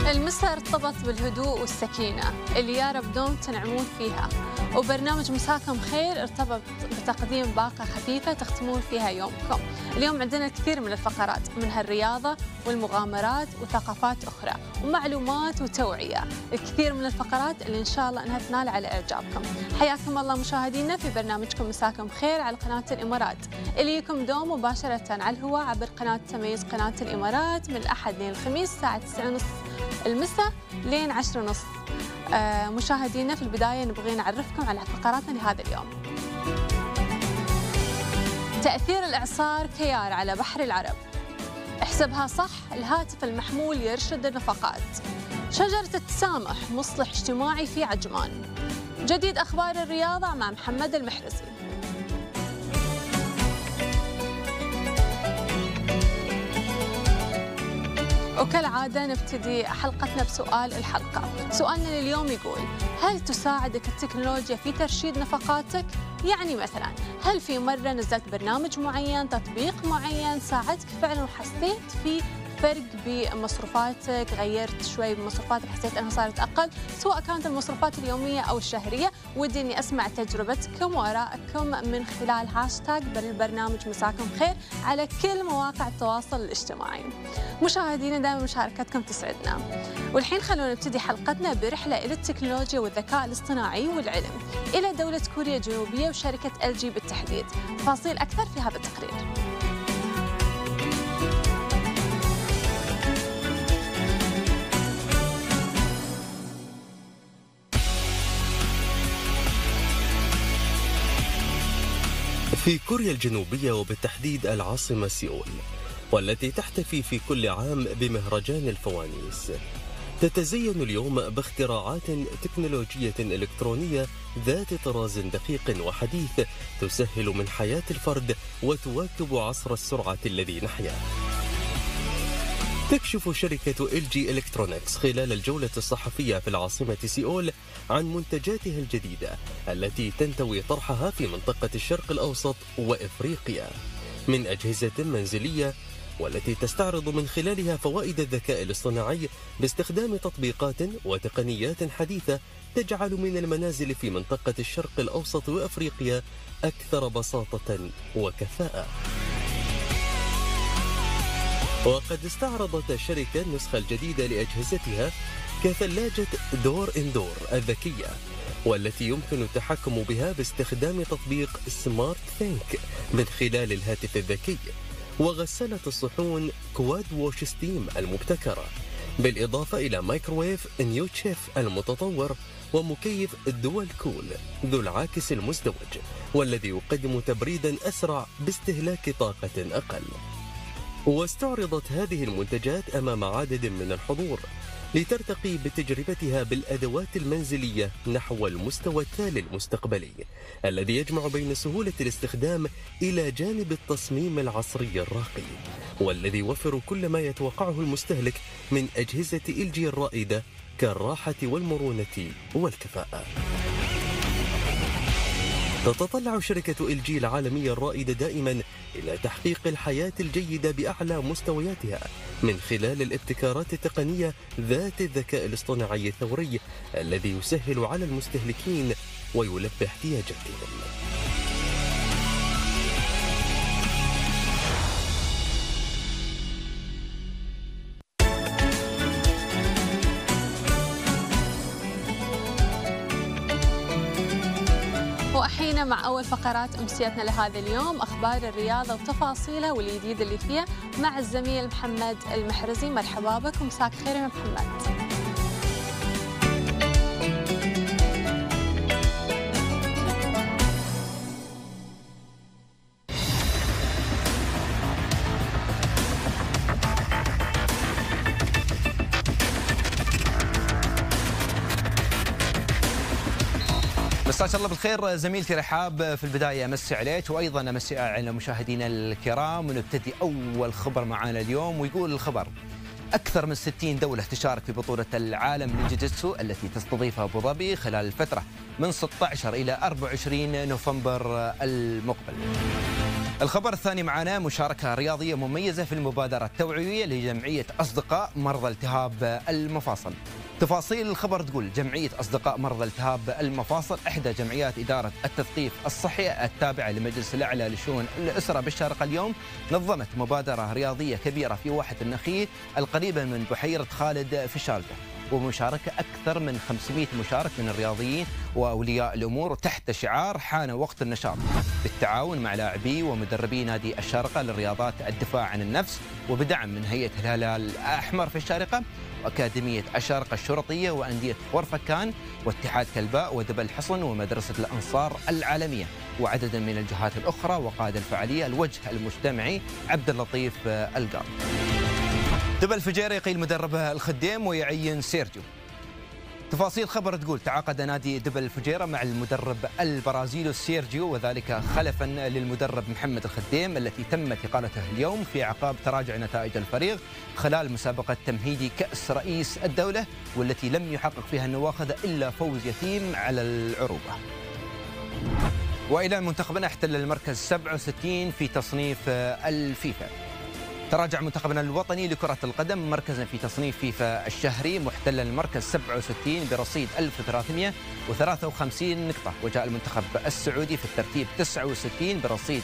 المساء ارتبط بالهدوء والسكينة اللي يا رب دوم تنعمون فيها، وبرنامج مساكم خير ارتبط بتقديم باقة خفيفة تختمون فيها يومكم. اليوم عندنا الكثير من الفقرات، منها الرياضة والمغامرات وثقافات أخرى ومعلومات وتوعية، الكثير من الفقرات اللي إن شاء الله أنها تنال على إعجابكم. حياكم الله مشاهدينا في برنامجكم مساكم خير على قناة الإمارات، اللي يكم دوم مباشرة على الهواء عبر قناة تميز قناة الإمارات من الأحد للخميس الساعة 9:30 المساء لين 10:30. مشاهدينا في البداية نبغي نعرفكم على فقراتنا لهذا اليوم. تأثير الإعصار كيار على بحر العرب، احسبها صح، الهاتف المحمول يرشد النفقات، شجرة التسامح مصلح اجتماعي في عجمان، جديد أخبار الرياضة مع محمد المحرزي. وكالعادة نبتدي حلقتنا بسؤال الحلقة. سؤالنا لليوم يقول: هل تساعدك التكنولوجيا في ترشيد نفقاتك؟ يعني مثلا هل في مرة نزلت برنامج معين، تطبيق معين ساعدك فعلا وحسيت في فرق بمصروفاتك، غيرت شوي بمصروفاتك، حسيت أنها صارت أقل، سواء كانت المصروفات اليومية أو الشهرية؟ ودي إني أسمع تجربتكم وآرائكم من خلال هاشتاج بالبرنامج مساكم خير على كل مواقع التواصل الاجتماعي. مشاهدينا دائما مشاركتكم تسعدنا. والحين خلونا نبتدي حلقتنا برحلة إلى التكنولوجيا والذكاء الاصطناعي والعلم، إلى دولة كوريا الجنوبية وشركة LG بالتحديد. تفاصيل أكثر في هذا التقرير. في كوريا الجنوبية وبالتحديد العاصمة سيول، والتي تحتفي في كل عام بمهرجان الفوانيس، تتزين اليوم باختراعات تكنولوجية إلكترونية ذات طراز دقيق وحديث تسهل من حياة الفرد وتواكب عصر السرعة الذي نحياه. تكشف شركة LG إلكترونيكس خلال الجولة الصحفية في العاصمة سيول عن منتجاتها الجديدة التي تنتوي طرحها في منطقة الشرق الأوسط وإفريقيا من أجهزة منزلية، والتي تستعرض من خلالها فوائد الذكاء الاصطناعي باستخدام تطبيقات وتقنيات حديثة تجعل من المنازل في منطقة الشرق الأوسط وإفريقيا أكثر بساطة وكفاءة. وقد استعرضت الشركة النسخة الجديدة لأجهزتها كثلاجة دور إندور الذكية، والتي يمكن التحكم بها باستخدام تطبيق سمارت ثينك من خلال الهاتف الذكي، وغسالة الصحون كواد ووش ستيم المبتكرة، بالإضافة إلى مايكروويف نيو تشيف المتطور، ومكيف الدول كول ذو العاكس المزدوج، والذي يقدم تبريدا أسرع باستهلاك طاقة أقل. واستعرضت هذه المنتجات أمام عدد من الحضور لترتقي بتجربتها بالأدوات المنزلية نحو المستوى التالي المستقبلي، الذي يجمع بين سهولة الاستخدام إلى جانب التصميم العصري الراقي، والذي يوفر كل ما يتوقعه المستهلك من أجهزة LG الرائدة كالراحة والمرونة والكفاءة. تتطلع شركة LG العالمية الرائدة دائما إلى تحقيق الحياة الجيدة بأعلى مستوياتها من خلال الابتكارات التقنية ذات الذكاء الاصطناعي الثوري الذي يسهل على المستهلكين ويلبي احتياجاتهم. وأحينا مع أول فقرات أمسيتنا لهذا اليوم، أخبار الرياضة وتفاصيلها والجديد اللي فيها مع الزميل محمد المحرزي. مرحبا بك ومساك خير يا محمد. مساك الله بالخير زميلتي رحاب. في البداية أمسي عليك وأيضا أمسي على مشاهدينا الكرام، ونبتدي أول خبر معنا اليوم. ويقول الخبر: أكثر من 60 دولة تشارك في بطولة العالم للجوجيتسو التي تستضيفها أبو ظبي خلال الفترة من 16 إلى 24 نوفمبر المقبل. الخبر الثاني معنا مشاركة رياضية مميزة في المبادرة التوعوية لجمعية أصدقاء مرضى التهاب المفاصل. تفاصيل الخبر تقول جمعية أصدقاء مرضى التهاب المفاصل إحدى جمعيات إدارة التثقيف الصحي التابعة لمجلس الأعلى لشؤون الأسرة بالشارقة اليوم نظمت مبادرة رياضية كبيرة في واحة النخيل القريبة من بحيرة خالد في الشارقة، ومشاركة أكثر من 500 مشارك من الرياضيين وأولياء الأمور تحت شعار حان وقت النشاط، بالتعاون مع لاعبي ومدربي نادي الشارقة للرياضات الدفاع عن النفس، وبدعم من هيئة الهلال الأحمر في الشارقة وأكاديمية الشارقة الشرطية وأندية خورفكان واتحاد كلباء ودبل حصن ومدرسة الأنصار العالمية وعدد من الجهات الأخرى. وقاد الفعالية الوجه المجتمعي عبد اللطيف القاضي. دبل فجيرة يقيل مدربه الخديم ويعين سيرجيو. تفاصيل خبر تقول تعاقد نادي دبل الفجيرة مع المدرب البرازيلي سيرجيو، وذلك خلفا للمدرب محمد الخديم التي تمت إقالته اليوم في أعقاب تراجع نتائج الفريق خلال مسابقة تمهيدي كأس رئيس الدولة، والتي لم يحقق فيها النواخذ إلا فوز يتيم على العروبة. وإلى منتخبنا احتل المركز 67 في تصنيف الفيفا. تراجع منتخبنا الوطني لكرة القدم مركزا في تصنيف فيفا الشهري محتلا المركز 67 برصيد 1353 نقطة، وجاء المنتخب السعودي في الترتيب 69 برصيد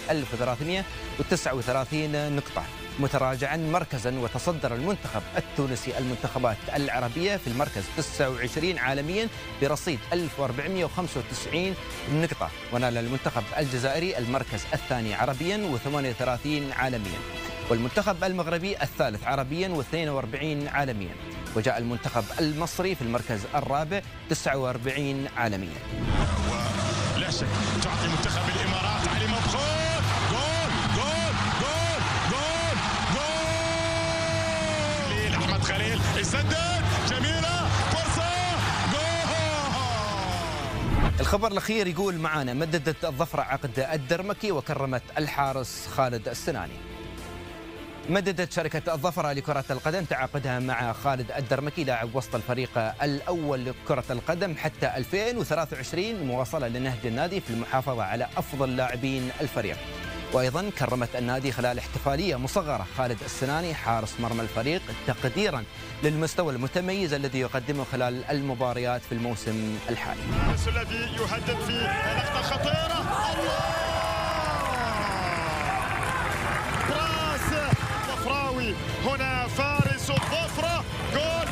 1339 نقطة متراجعا مركزا. وتصدر المنتخب التونسي المنتخبات العربية في المركز 29 عالميا برصيد 1495 نقطة، ونال المنتخب الجزائري المركز الثاني عربيا و38 عالميا، والمنتخب المغربي الثالث عربيا و42 عالميا، وجاء المنتخب المصري في المركز الرابع 49 عالميا. ولا شك تعطي منتخب الإمارات علي مبخوت جول جول جول جول جول أحمد خليل يسدد جميلة فرصة جول. الخبر الأخير يقول معانا مددت الظفرة عقد الدرمكي وكرمت الحارس خالد السناني. مددت شركة الظفرة لكرة القدم تعاقدها مع خالد الدرمكي لاعب وسط الفريق الأول لكرة القدم حتى 2023 مواصلة لنهج النادي في المحافظة على أفضل لاعبين الفريق. وأيضا كرمت النادي خلال احتفالية مصغرة خالد السناني حارس مرمى الفريق تقديرا للمستوى المتميز الذي يقدمه خلال المباريات في الموسم الحالي. الذي يهدد في لقطة خطيرة هنا فارس الظفرة جول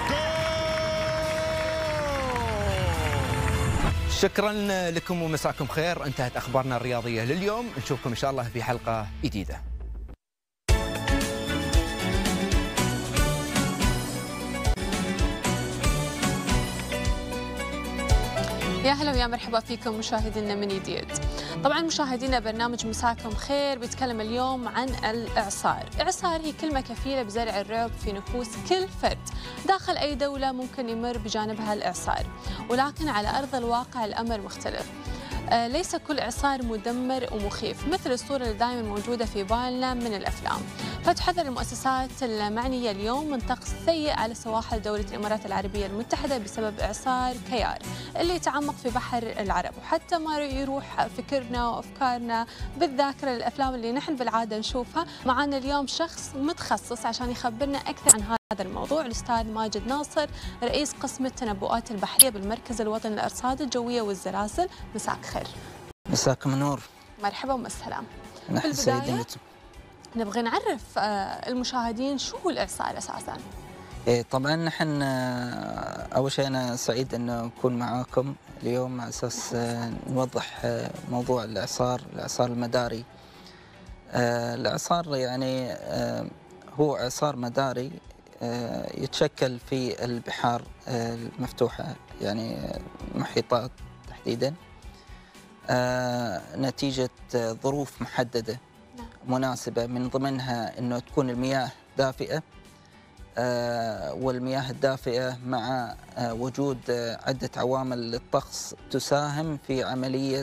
جول. شكرا لكم ومساكم خير. انتهت أخبارنا الرياضية لليوم، نشوفكم إن شاء الله في حلقة جديدة. يا هلا ويا مرحبا فيكم مشاهدينا من جديد. طبعا مشاهدينا برنامج مساكم خير بيتكلم اليوم عن الإعصار. إعصار هي كلمة كفيلة بزرع الرعب في نفوس كل فرد داخل أي دولة ممكن يمر بجانبها الإعصار، ولكن على أرض الواقع الأمر مختلف. ليس كل إعصار مدمر ومخيف مثل الصورة اللي دائما موجودة في بالنا من الأفلام. فتحذر المؤسسات المعنية اليوم من طقس سيء على سواحل دولة الإمارات العربية المتحدة بسبب إعصار كيار اللي يتعمق في بحر العرب، وحتى ما يروح فكرنا وأفكارنا بالذاكرة للأفلام اللي نحن بالعادة نشوفها. معنا اليوم شخص متخصص عشان يخبرنا أكثر عن هذا الموضوع، الأستاذ ماجد ناصر رئيس قسم التنبؤات البحرية بالمركز الوطني للأرصاد الجوية والزلازل. مساك خير. مساكم نور. مرحبا والسلام. نحن سعيدين. نبغى نعرف المشاهدين شو هو الإعصار أساساً؟ طبعاً نحن أول شيء أنا سعيد أن أكون معاكم اليوم على أساس نوضح موضوع الإعصار المداري. الإعصار يعني هو إعصار مداري يتشكل في البحار المفتوحة، يعني المحيطات تحديداً، نتيجة ظروف محددة مناسبة، من ضمنها أنه تكون المياه دافئة، والمياه الدافئة مع وجود عدة عوامل الطقس تساهم في عملية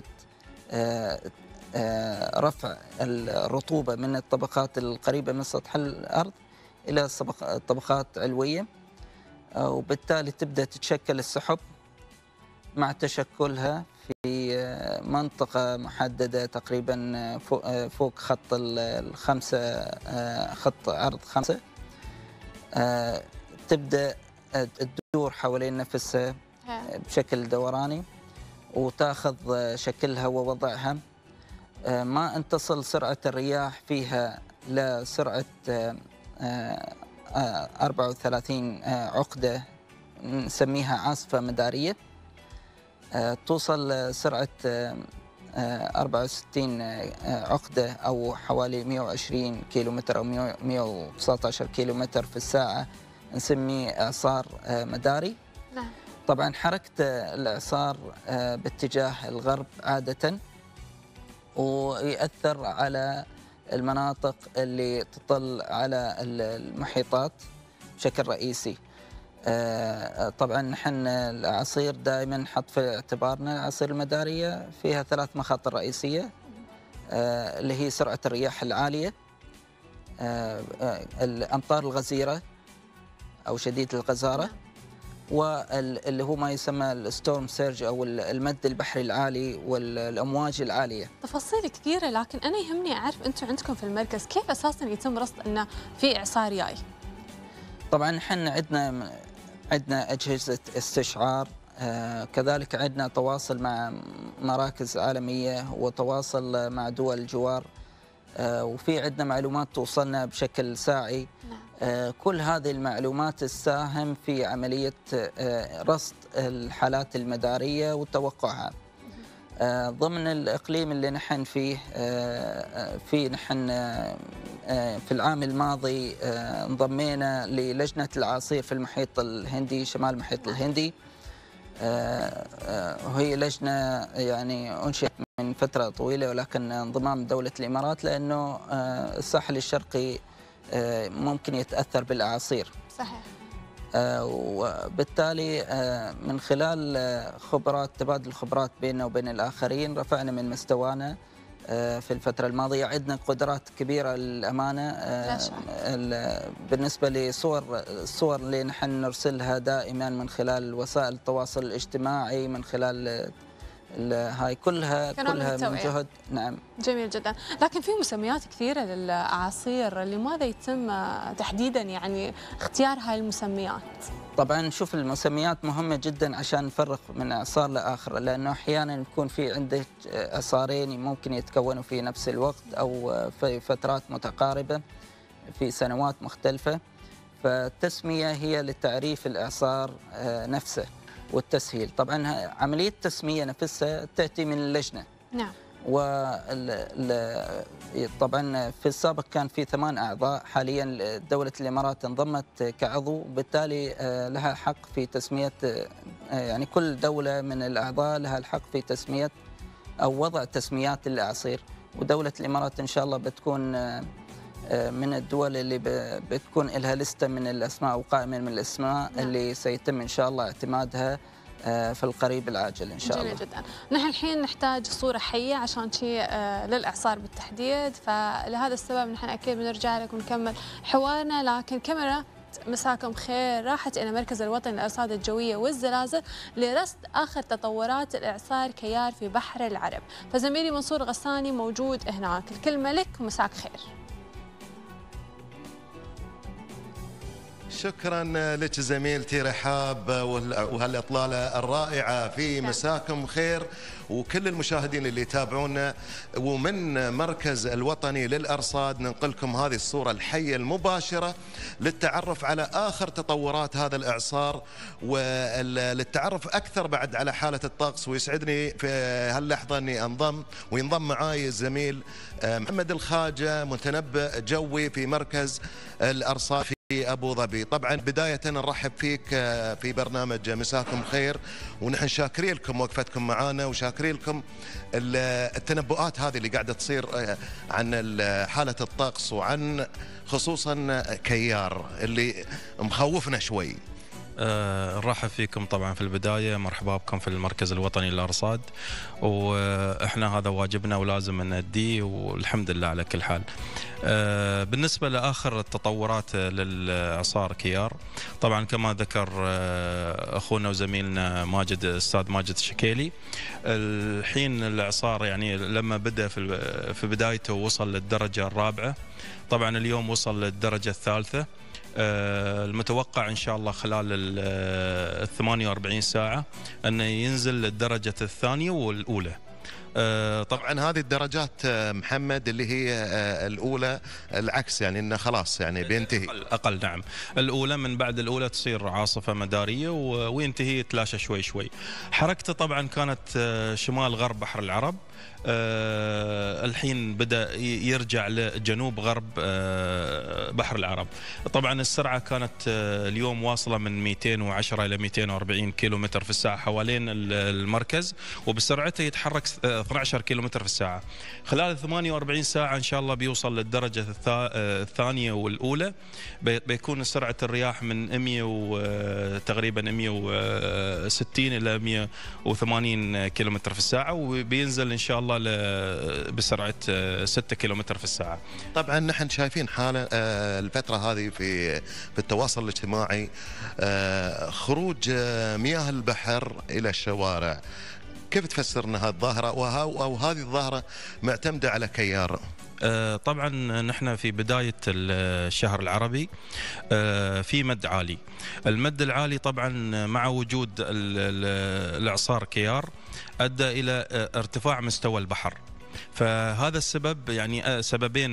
رفع الرطوبة من الطبقات القريبة من سطح الأرض إلى طبقات علوية، وبالتالي تبدأ تتشكل السحب مع تشكلها في منطقة محددة تقريبا فوق خط الخمسة، خط عرض 5، تبدأ تدور حوالين نفسها بشكل دوراني وتاخذ شكلها ووضعها. ما أن تصل سرعة الرياح فيها لسرعة 34 عقدة نسميها عاصفة مدارية، توصل سرعة 64 عقدة أو حوالي 120 كيلومتر أو 119 كيلومتر في الساعة، نسميه إعصار مداري. نعم. طبعا حركة الإعصار باتجاه الغرب عادة، ويأثر على المناطق اللي تطل على المحيطات بشكل رئيسي. طبعا نحن الأعاصير دائما نحط في اعتبارنا الأعاصير المدارية فيها 3 مخاطر رئيسية، اللي هي سرعة الرياح العالية، الأمطار الغزيرة أو شديدة الغزارة، واللي هو ما يسمى الستورم سيرج أو المد البحري العالي والأمواج العالية. تفاصيل كثيرة، لكن أنا يهمني أعرف أنتم عندكم في المركز كيف أساساً يتم رصد أنه في إعصار جاي؟ طبعاً نحن عندنا أجهزة استشعار، كذلك عندنا تواصل مع مراكز عالمية وتواصل مع دول الجوار، وفي عندنا معلومات توصلنا بشكل ساعي. كل هذه المعلومات تساهم في عملية رصد الحالات المدارية وتوقعها. ضمن الإقليم اللي نحن فيه، نحن في العام الماضي انضمينا للجنة الأعاصير في المحيط الهندي، شمال المحيط الهندي، وهي لجنة يعني أنشئت من فترة طويلة، ولكن انضمام دولة الإمارات لأنه الساحل الشرقي ممكن يتأثر بالأعاصير. صحيح. وبالتالي من خلال تبادل الخبرات بيننا وبين الآخرين رفعنا من مستوانا في الفترة الماضية. عندنا قدرات كبيرة للأمانة بالنسبة الصور اللي نحن نرسلها دائما من خلال وسائل التواصل الاجتماعي، من خلال هاي كلها من جهد. نعم. جميل جدا. لكن في مسميات كثيرة للأعاصير، لماذا يتم تحديدا يعني اختيار هاي المسميات؟ طبعا شوف، المسميات مهمة جدا عشان نفرق من إعصار لآخر، لأنه أحيانا يكون في عندك إعصارين ممكن يتكونوا في نفس الوقت أو في فترات متقاربة في سنوات مختلفة، فالتسمية هي لتعريف الإعصار نفسه والتسهيل. طبعا عملية التسمية نفسها تأتي من اللجنة. نعم. طبعا في السابق كان في 8 أعضاء، حاليا دولة الإمارات انضمت كعضو، وبالتالي لها حق في تسمية، يعني كل دولة من الأعضاء لها الحق في تسمية أو وضع تسميات للأعاصير، ودولة الإمارات إن شاء الله بتكون من الدول اللي بتكون لها لستة من الأسماء أو قائمة من الأسماء اللي سيتم إن شاء الله اعتمادها في القريب العاجل إن شاء الله. جميل جدا. نحن الحين نحتاج صورة حية عشان شيء للإعصار بالتحديد، فلهذا السبب نحن أكيد بنرجع لك ونكمل حوارنا. لكن كاميرا مساكم خير راحت إلى مركز الوطني للأرصاد الجوية والزلازل لرصد آخر تطورات الإعصار كيار في بحر العرب، فزميلي منصور غساني موجود هناك. الكلمة لك ومساك خير. شكرا لك زميلتي رحاب وهالإطلالة الرائعة في مساكم خير، وكل المشاهدين اللي يتابعونا. ومن مركز الوطني للأرصاد ننقلكم هذه الصورة الحية المباشرة للتعرف على آخر تطورات هذا الإعصار وللتعرف أكثر بعد على حالة الطقس. ويسعدني في هاللحظة أني ينضم معاي الزميل محمد الخاجة، متنبئ جوي في مركز الأرصاد في أبو ظبي. طبعا بداية نرحب فيك في برنامج مساكم خير، ونحن شاكرين لكم وقفتكم معنا وشاكرين لكم التنبؤات هذه اللي قاعدة تصير عن حالة الطقس وعن خصوصا كيار اللي مخوفنا شوي. نرحب فيكم طبعا في البداية، مرحبا بكم في المركز الوطني للأرصاد، وإحنا هذا واجبنا ولازم نأديه والحمد لله على كل حال. بالنسبة لآخر التطورات للإعصار كيار، طبعا كما ذكر أخونا وزميلنا ماجد، الأستاذ ماجد الشكيلي، الحين الإعصار يعني لما بدأ في بدايته وصل للدرجة الرابعة، طبعا اليوم وصل للدرجة الثالثة. المتوقع إن شاء الله خلال ال 48 ساعة أنه ينزل للدرجة الثانية والأولى. طبعا هذه الدرجات محمد اللي هي الأولى العكس، يعني إنه خلاص يعني بينتهي أقل. نعم، الأولى من بعد الأولى تصير عاصفة مدارية وينتهي يتلاشى شوي شوي. حركته طبعا كانت شمال غرب بحر العرب، الحين بدأ يرجع لجنوب غرب بحر العرب. طبعا السرعة كانت اليوم واصلة من 210 إلى 240 كيلومتر في الساعة حوالين المركز، وبسرعته يتحرك 12 كيلومتر في الساعة. خلال 48 ساعة إن شاء الله بيوصل للدرجة الثانية والأولى، بيكون سرعة الرياح من 100 تقريبا 160 إلى 180 كيلومتر في الساعة، وبينزل إن شاء الله بسرعة 6 كيلومتر في الساعة. طبعا نحن شايفين حالة الفترة هذه في التواصل الاجتماعي خروج مياه البحر إلى الشوارع. كيف تفسر أن هذه الظاهرة أو هذه الظاهرة معتمدة على كيار؟ طبعا نحن في بداية الشهر العربي في مد عالي. المد العالي طبعا مع وجود الإعصار كيار أدى إلى ارتفاع مستوى البحر، فهذا السبب يعني سببين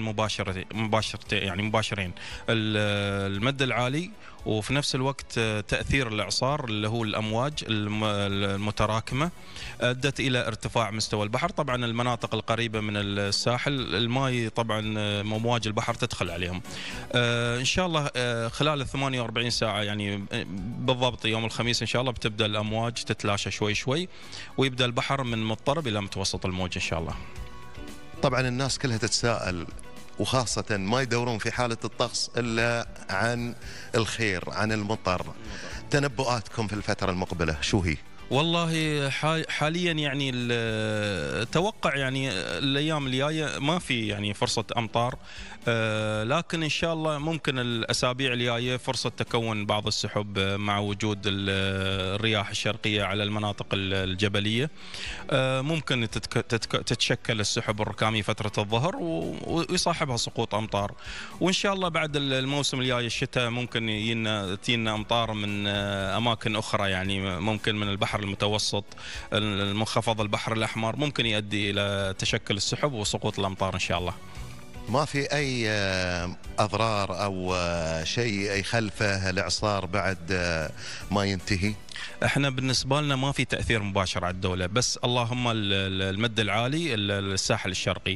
مباشرين، المد العالي وفي نفس الوقت تأثير الإعصار اللي هو الأمواج المتراكمة أدت إلى ارتفاع مستوى البحر. طبعا المناطق القريبة من الساحل الماء طبعا أمواج البحر تدخل عليهم. إن شاء الله خلال 48 ساعة يعني بالضبط يوم الخميس إن شاء الله بتبدأ الأمواج تتلاشى شوي شوي، ويبدأ البحر من مضطرب إلى متوسط الموج إن شاء الله. طبعا الناس كلها تتساءل، وخاصة ما يدورون في حالة الطقس إلا عن الخير، عن المطر. تنبؤاتكم في الفترة المقبلة شو هي؟ والله حاليا يعني التوقع يعني الايام الجايه ما في يعني فرصه امطار، لكن ان شاء الله ممكن الاسابيع الجايه فرصه تكون بعض السحب مع وجود الرياح الشرقيه على المناطق الجبليه. ممكن تتشكل السحب الركامي فتره الظهر ويصاحبها سقوط امطار، وان شاء الله بعد الموسم الجاي الشتاء ممكن تجينا امطار من اماكن اخرى، يعني ممكن من البحر المتوسط، المنخفض البحر الأحمر، ممكن يؤدي إلى تشكل السحب وسقوط الأمطار إن شاء الله. ما في أي أضرار أو شيء يخلفه الإعصار بعد ما ينتهي؟ احنا بالنسبه لنا ما في تاثير مباشر على الدوله، بس اللهم المد العالي الساحل الشرقي.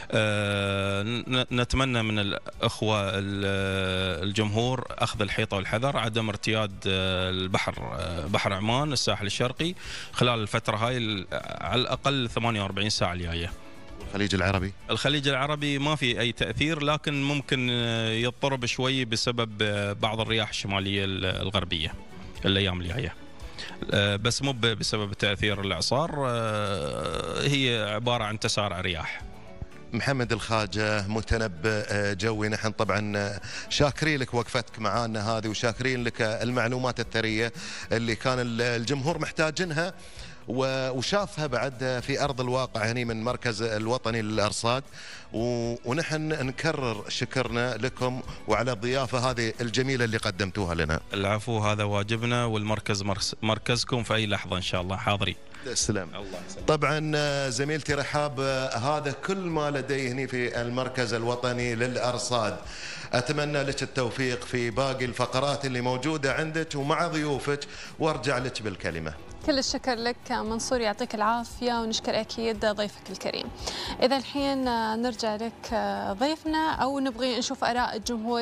نتمنى من الاخوه الجمهور اخذ الحيطه والحذر، عدم ارتياد بحر عمان الساحل الشرقي خلال الفتره هاي على الاقل 48 ساعه الجايه. الخليج العربي ما في أي تأثير، لكن ممكن يضطرب شوي بسبب بعض الرياح الشمالية الغربية الأيام الجاية، بس مو بسبب تأثير الإعصار، هي عبارة عن تسارع رياح. محمد الخاجة، متنبئ جوي، نحن طبعا شاكرين لك وقفتك معانا هذه، وشاكرين لك المعلومات الثرية اللي كان الجمهور محتاجينها وشافها بعد في أرض الواقع هنا من مركز الوطني للأرصاد. ونحن نكرر شكرنا لكم وعلى الضيافة هذه الجميلة اللي قدمتوها لنا. العفو، هذا واجبنا، والمركز مركزكم في أي لحظة إن شاء الله حاضرين. تسلم. طبعا زميلتي رحاب، هذا كل ما لدي هنا في المركز الوطني للأرصاد. أتمنى لك التوفيق في باقي الفقرات اللي موجودة عندك ومع ضيوفك، وارجع لك بالكلمة. كل الشكر لك منصور، يعطيك العافية، ونشكر أكيد ضيفك الكريم. إذا الحين نرجع لك ضيفنا، أو نبغي نشوف آراء الجمهور؟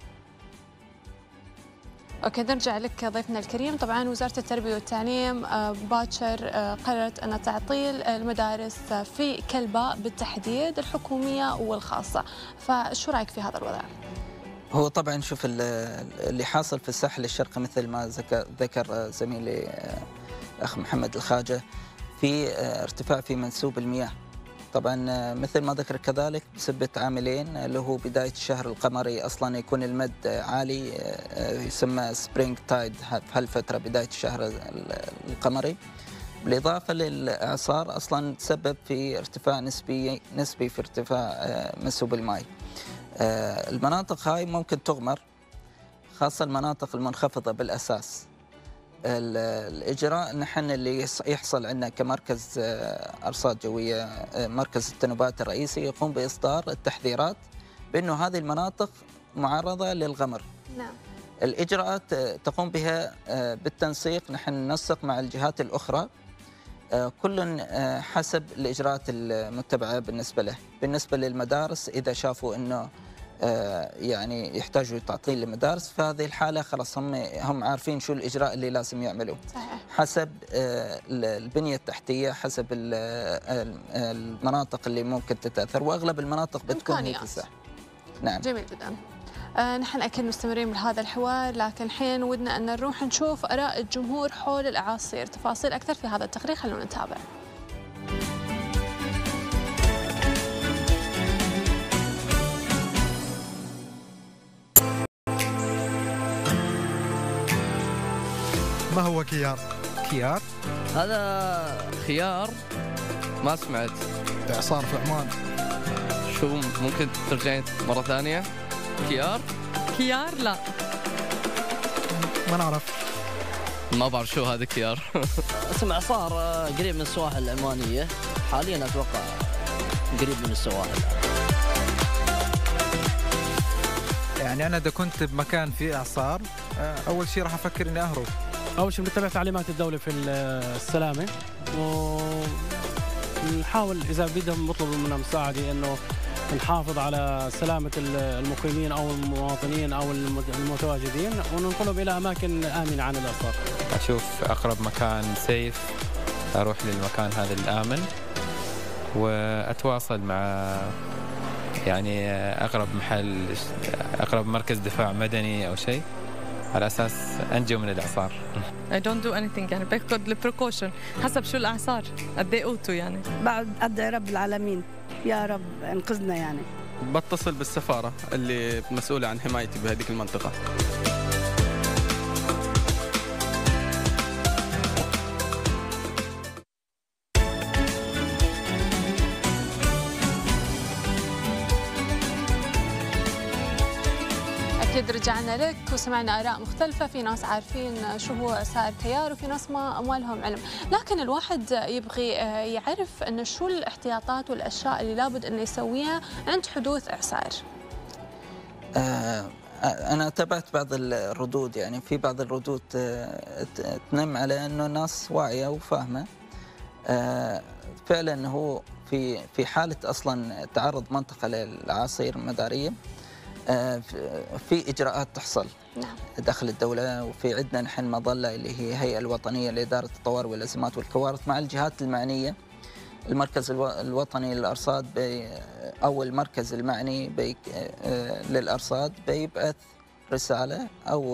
أوكي، نرجع لك ضيفنا الكريم. طبعا وزارة التربية والتعليم باكر قررت أن تعطيل المدارس في كلباء بالتحديد، الحكومية والخاصة، فشو رأيك في هذا الوضع؟ هو طبعا شوف اللي حاصل في الساحل الشرقي مثل ما ذكر زميلي أخ محمد الخاجة، في ارتفاع في منسوب المياه. طبعا مثل ما ذكر كذلك بسبة عاملين، اللي هو بداية الشهر القمري أصلا يكون المد عالي، يسمى سبرينج تايد في هالفترة بداية الشهر القمري، بالإضافة للإعصار أصلا تسبب في ارتفاع نسبي في ارتفاع منسوب الماء. المناطق هاي ممكن تغمر، خاصة المناطق المنخفضة بالأساس. الإجراء نحن اللي يحصل عندنا كمركز أرصاد جوية، مركز التنبؤات الرئيسي يقوم بإصدار التحذيرات بأنه هذه المناطق معرضة للغمر. نعم. الإجراءات تقوم بها بالتنسيق، نحن ننسق مع الجهات الأخرى، كل حسب الإجراءات المتبعة بالنسبة له. بالنسبة للمدارس إذا شافوا أنه يعني يحتاجوا تعطيل المدارس، في هذه الحالة خلاص هم عارفين شو الإجراء اللي لازم يعملوه. صحيح. حسب البنية التحتية، حسب المناطق اللي ممكن تتأثر، وأغلب المناطق بتكون هي في الساحل. نعم. جميل جدا. نحن أكيد مستمرين بهذا الحوار، لكن الحين ودنا أن نروح نشوف آراء الجمهور حول الأعاصير. تفاصيل أكثر في هذا التقرير، خلونا نتابع. ما هو كيار؟ كيار؟ هذا خيار ما سمعت. إعصار في عمان. شو ممكن ترجعين مرة ثانية؟ كيار؟ كيار لا ما نعرف. ما بعرف شو هذا كيار. اسم إعصار قريب من السواحل العمانية، حاليا أتوقع قريب من السواحل. يعني أنا إذا كنت بمكان فيه إعصار، أول شيء راح أفكر إني أهرب. أول شيء بنتبع تعليمات الدولة في السلامة، ونحاول إذا بدهم يطلبوا منا مساعدة إنه نحافظ على سلامة المقيمين أو المواطنين أو المتواجدين، وننقلهم إلى أماكن آمنة عن الإعصار. أشوف أقرب مكان سيف، أروح للمكان هذا الآمن، وأتواصل مع يعني أقرب محل، أقرب مركز دفاع مدني أو شيء، على أساس أنجو من الإعصار. I don't do anything يعني باخذ البريكوشن حسب شو الإعصار قد إيه قوته. يعني بعد أدعي رب العالمين يا رب انقذنا. يعني بتصل بالسفارة اللي مسؤولة عن حمايتي بهذه المنطقة. أكيد رجعنا لك وسمعنا آراء مختلفة، في ناس عارفين شو هو إعصار كيار وفي ناس ما لهم علم، لكن الواحد يبغي يعرف أن شو الاحتياطات والأشياء اللي لابد أنه يسويها عند حدوث إعصار. أنا تابعت بعض الردود، يعني في بعض الردود تنم على أنه الناس واعية وفاهمة. فعلا هو في حالة أصلا تعرض منطقة للأعاصير مدارية، في إجراءات تحصل داخل الدولة، وفي عندنا نحن مظلة اللي هي الهيئة الوطنية لإدارة الطوارئ والأزمات والكوارث مع الجهات المعنية. المركز الوطني للأرصاد أو المركز المعني للأرصاد بيبعث رسالة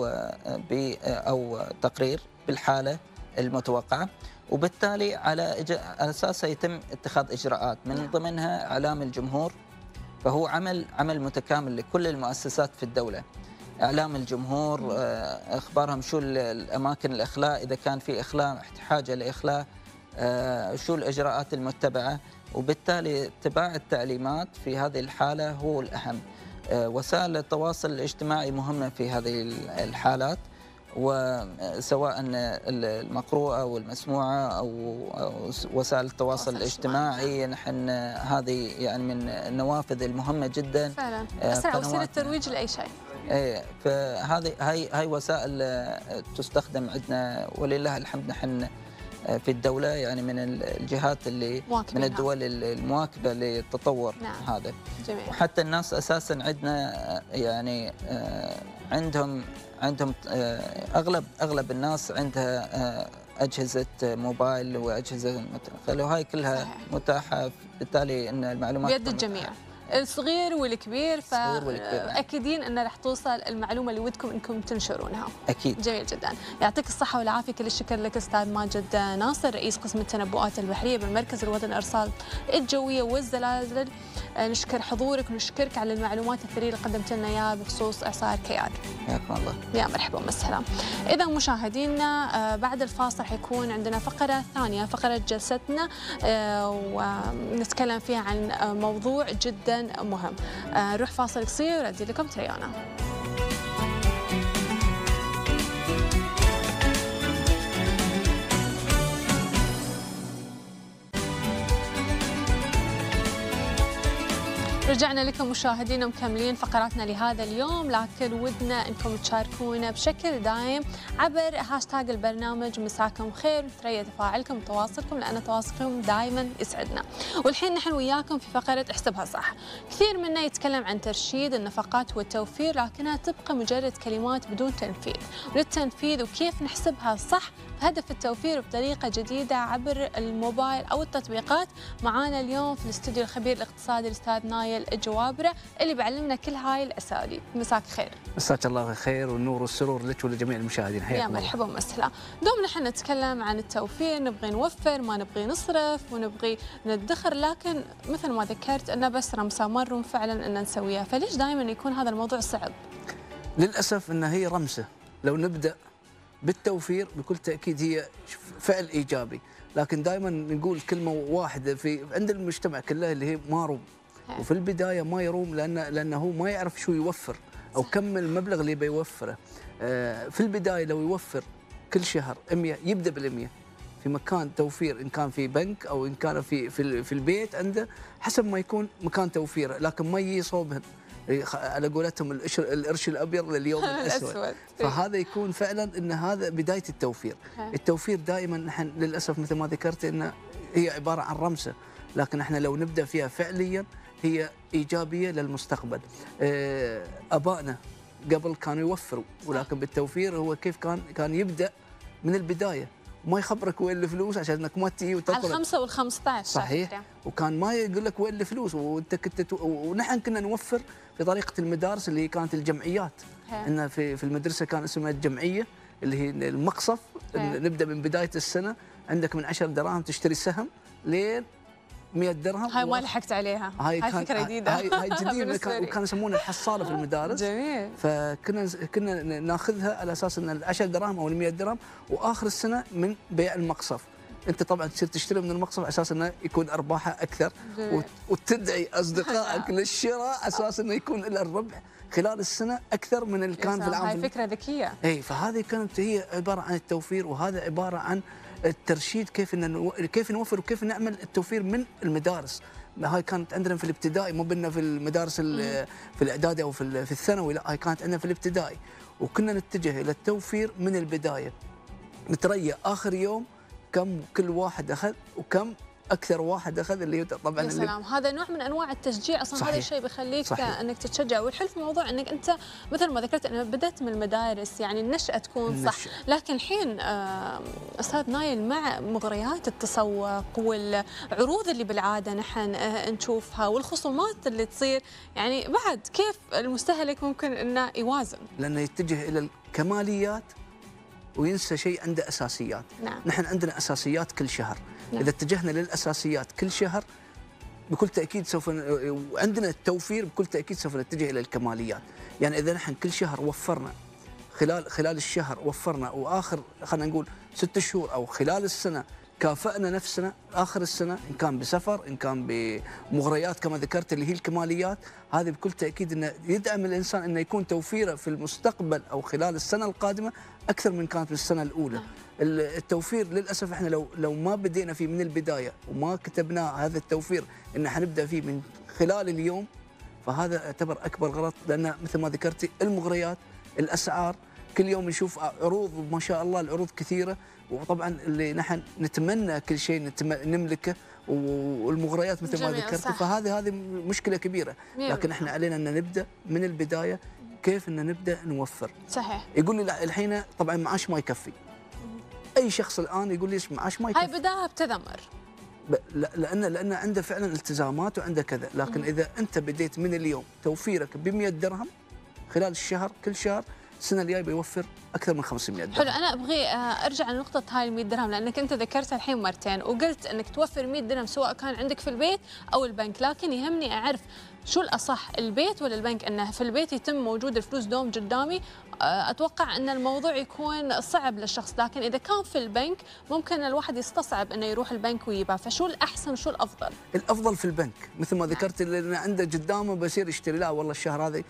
أو تقرير بالحالة المتوقعة، وبالتالي على أساسها يتم اتخاذ إجراءات، من ضمنها إعلام الجمهور. فهو عمل متكامل لكل المؤسسات في الدولة، إعلام الجمهور، إخبارهم شو الأماكن الإخلاء، إذا كان في إخلاء حاجة لإخلاء، شو الإجراءات المتبعة، وبالتالي اتباع التعليمات في هذه الحالة هو الأهم. وسائل التواصل الاجتماعي مهمة في هذه الحالات، وسواء المقروءة والمسموعة أو وسائل التواصل الاجتماعي، نحن هذه يعني من النوافذ المهمة جدا فعلا، أسرع وسيلة ترويج لأي شيء. فهذه هاي وسائل تستخدم عندنا ولله الحمد. نحن في الدولة يعني من الجهات اللي من الدول المواكبة للتطور. هذا جميل. وحتى الناس أساسا عندنا يعني عندهم أغلب الناس عندها أجهزة موبايل وأجهزة وهاي كلها صحيح. متاحة، بالتالي أن المعلومات بيد الجميع. الصغير والكبير، فاكيدين ان راح توصل المعلومه اللي ودكم انكم تنشرونها. اكيد. جميل جدا، يعطيك الصحه والعافيه. كل الشكر لك استاذ ماجد ناصر، رئيس قسم التنبؤات البحريه بالمركز الوطني للارصاد الجويه والزلازل. نشكر حضورك ونشكرك على المعلومات الثريه اللي قدمت لنا اياها بخصوص اعصار كيار. حياكم الله. يا مرحبا ومسهلا. اذا مشاهدينا بعد الفاصل حيكون عندنا فقره ثانيه، فقره جلستنا، ونتكلم فيها عن موضوع جدا مهم. نروح فاصل قصير وأدي لكم تريانا. رجعنا لكم مشاهدينا مكملين فقراتنا لهذا اليوم، لكن ودنا انكم تشاركونا بشكل دائم عبر هاشتاج البرنامج مساكم خير، ثريا تفاعلكم وتواصلكم، لان تواصلكم دائما يسعدنا. والحين نحن وياكم في فقره احسبها صح. كثير منا يتكلم عن ترشيد النفقات والتوفير، لكنها تبقى مجرد كلمات بدون تنفيذ. وللتنفيذ وكيف نحسبها صح بهدف التوفير بطريقه جديده عبر الموبايل او التطبيقات، معانا اليوم في الاستوديو الخبير الاقتصادي الاستاذ نايل الجوابره اللي بيعلمنا كل هاي الاساليب. مساك خير. مساك الله بالخير والنور والسرور لك ولجميع المشاهدين. حياكم الله. يا مرحبا ومسهلا. دوم نحن نتكلم عن التوفير، نبغي نوفر، ما نبغي نصرف ونبغي ندخر، لكن مثل ما ذكرت انه بس رمسه مر وفعلا ان نسويها، فليش دائما يكون هذا الموضوع صعب؟ للاسف ان هي رمسه. لو نبدا بالتوفير بكل تاكيد هي فعل ايجابي، لكن دائما نقول كلمه واحده في عند المجتمع كله اللي هي ما روم. وفي البدايه ما يروم لانه هو ما يعرف شو يوفر او كم المبلغ اللي بيوفره. في البدايه لو يوفر كل شهر 100 يبدا بال100 في مكان توفير، ان كان في بنك او ان كان في البيت عنده، حسب ما يكون مكان توفيره، لكن ما يجي صوبهن على قولتهم القرش الابيض لليوم الاسود. فهذا يكون فعلا ان هذا بدايه التوفير. التوفير دائما نحن للاسف مثل ما ذكرت انه هي عباره عن رمسه، لكن احنا لو نبدا فيها فعليا هي ايجابيه للمستقبل. ابائنا قبل كانوا يوفروا، ولكن بالتوفير هو كيف كان يبدا من البدايه، ما يخبرك وين الفلوس عشان انك ما تجي وتطلب على 5 وال15. صحيح. وكان ما يقول لك وين الفلوس، وانت كنت ونحن كنا نوفر في طريقه المدارس اللي هي كانت الجمعيات. ان في المدرسه كان اسمها الجمعيه اللي هي المقصف. نبدا من بدايه السنه عندك من 10 دراهم تشتري سهم لين 100 درهم. هاي ما لحقت عليها، هاي فكره جديده. هاي جديده وكانوا يسمونها الحصاله في المدارس. جميل. فكنا ناخذها على اساس ان ال 10 دراهم او ال 100 درهم، واخر السنه من بيع المقصف. انت طبعا تصير تشتري من المقصف على اساس انه يكون ارباحها اكثر، وتدعي اصدقائك للشراء على اساس انه يكون له الربح خلال السنه اكثر من اللي كان في العام. هاي فكره ذكيه. اي، فهذه كانت هي عباره عن التوفير، وهذا عباره عن الترشيد، كيف نوفر وكيف نعمل التوفير من المدارس. هاي كانت عندنا في الابتدائي، مو بنا في المدارس في الاعدادي او في الثانوي، لا هاي كانت عندنا في الابتدائي، وكنا نتجه الى التوفير من البدايه. نتريا اخر يوم كم كل واحد اخذ وكم اكثر واحد اخذ، اللي طبعا يا سلام. هذا نوع من انواع التشجيع اصلا. صحيح. هذا الشيء بيخليك انك تتشجع. والحلو في الموضوع انك انت مثل ما ذكرت انه بدات من المدارس، يعني النشأة تكون صح. لكن الحين استاذ نايل مع مغريات التسوق والعروض اللي بالعاده نحن نشوفها والخصومات اللي تصير، يعني بعد كيف المستهلك ممكن انه يوازن؟ لانه يتجه الى الكماليات وينسى شيء عنده اساسيات. نعم. نحن عندنا اساسيات كل شهر. نعم. اذا اتجهنا للاساسيات كل شهر بكل تاكيد سوف عندنا التوفير، بكل تاكيد سوف نتجه الى الكماليات. يعني اذا نحن كل شهر وفرنا خلال الشهر وفرنا، واخر خلينا نقول 6 شهور او خلال السنه كافأنا نفسنا اخر السنه، ان كان بسفر ان كان بمغريات كما ذكرت اللي هي الكماليات، هذه بكل تاكيد انه يدعم الانسان انه يكون توفيره في المستقبل او خلال السنه القادمه اكثر من كانت في السنه الاولى. التوفير للاسف احنا لو ما بدينا فيه من البدايه وما كتبناه هذا التوفير ان حنبدا فيه من خلال اليوم، فهذا يعتبر اكبر غلط. لان مثل ما ذكرتي المغريات، الاسعار، كل يوم نشوف عروض ما شاء الله، العروض كثيره، وطبعا اللي نحن نتمنى كل شيء نملكه، والمغريات مثل ما ذكرتي، فهذه مشكله كبيره. لكن احنا علينا ان نبدا من البدايه، كيف ان نبدا نوفر. صحيح. يقول لي الحين طبعا معاش ما يكفي. اي شخص الان يقول لي معاش ما يكفي. هاي بداها بتذمر. لان عنده فعلا التزامات وعنده كذا، لكن اذا انت بديت من اليوم توفيرك ب 100 درهم خلال الشهر، كل شهر السنه الجايه بيوفر اكثر من 500 درهم. حلو، انا ابغي ارجع لنقطه هاي ال 100 درهم، لانك انت ذكرت الحين مرتين وقلت انك توفر 100 درهم سواء كان عندك في البيت او البنك، لكن يهمني اعرف شو الاصح، البيت ولا البنك؟ انه في البيت يتم موجود الفلوس دوم قدامي، اتوقع ان الموضوع يكون صعب للشخص، لكن اذا كان في البنك ممكن الواحد يستصعب انه يروح البنك ويجيبها، فشو الاحسن شو الافضل؟ الافضل في البنك مثل ما ذكرت، اللي عنده قدامه بصير يشتري، لا والله الشهر هذا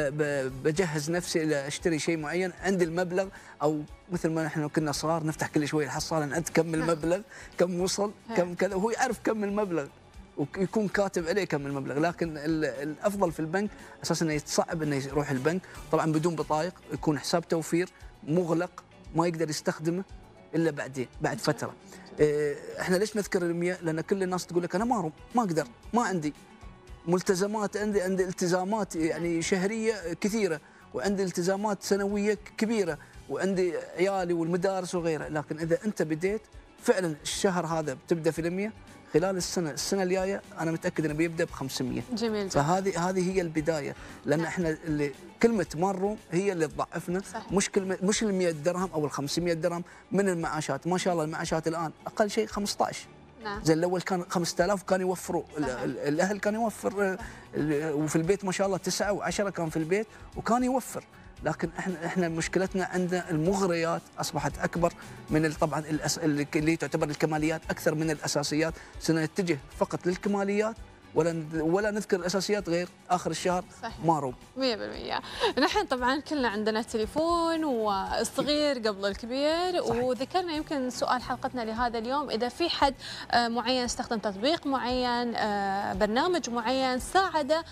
بجهز نفسي الى اشتري شيء معين، عندي المبلغ، او مثل ما نحن كنا صغار نفتح كل شويه الحصاله نعد كم المبلغ، كم وصل، كم كذا، وهو يعرف كم المبلغ ويكون كاتب عليه كم المبلغ، لكن الافضل في البنك اساسا انه يتصعب انه يروح البنك، طبعا بدون بطايق، يكون حساب توفير مغلق ما يقدر يستخدمه الا بعدين بعد فتره. احنا ليش نذكر ال100؟ لان كل الناس تقول لك انا ما اقدر، ما عندي ملتزمات، عندي التزامات يعني شهريه كثيره، وعندي التزامات سنويه كبيره، وعندي عيالي والمدارس وغيرها، لكن اذا انت بديت فعلا الشهر هذا بتبدا في ال100، خلال السنه الجايه انا متاكد انه بيبدا ب 500. جميل. فهذه هي البدايه، لان احنا اللي كلمه مارو هي اللي تضعفنا، مش ال 100 درهم او ال 500 درهم من المعاشات، ما شاء الله المعاشات الان اقل شيء 15. نعم. زي الاول كان 5000 كانوا يوفروا، الاهل كانوا يوفر، وفي البيت ما شاء الله 9 و10 كان في البيت وكان يوفر، لكن احنا مشكلتنا عندنا المغريات اصبحت اكبر من طبعا اللي تعتبر الكماليات اكثر من الاساسيات، سنتجه فقط للكماليات ولا نذكر الاساسيات غير اخر الشهر مارو. 100%. نحن طبعا كلنا عندنا تليفون، والصغير قبل الكبير، صحيح. وذكرنا يمكن سؤال حلقتنا لهذا اليوم، اذا في حد معين استخدم تطبيق معين، برنامج معين ساعده